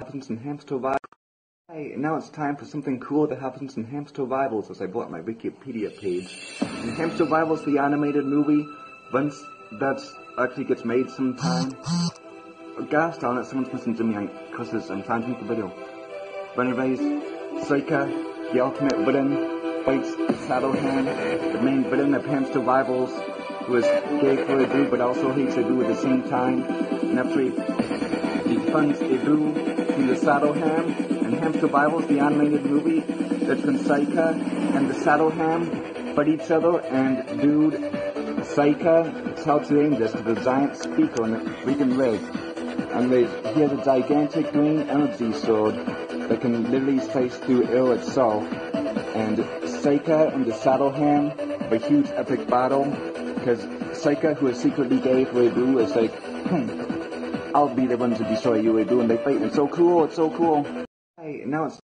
happens in Hamster Rivals. Hey, now it's time for something cool that happens in Hamster Rivals as I brought my Wikipedia page. In Hamster Rivals, the animated movie, once that actually gets made sometime. Gosh darn it, someone's missing Jimmy Young because I'm trying to make the video. But anyways, Saika, the ultimate villain, fights Shadowhand, the main villain of Hamster Rivals, who is gay for Edu but also hates Edu at the same time. And actually, he funds Edu through the Shadowhand, and Hamster Rivals, the animated movie, that's when Saika and the Shadowhand fight each other, and dude, Saika tells the angels to the giant speaker on the freaking rig. And he has a gigantic green energy sword that can literally slice through air itself. And Saika and the Shadowhand have a huge epic battle, because Saika, who is secretly gay for Edu, is like, I'll be the one to destroy you, Edu, and they fight, and it's so cool, Hey, now it's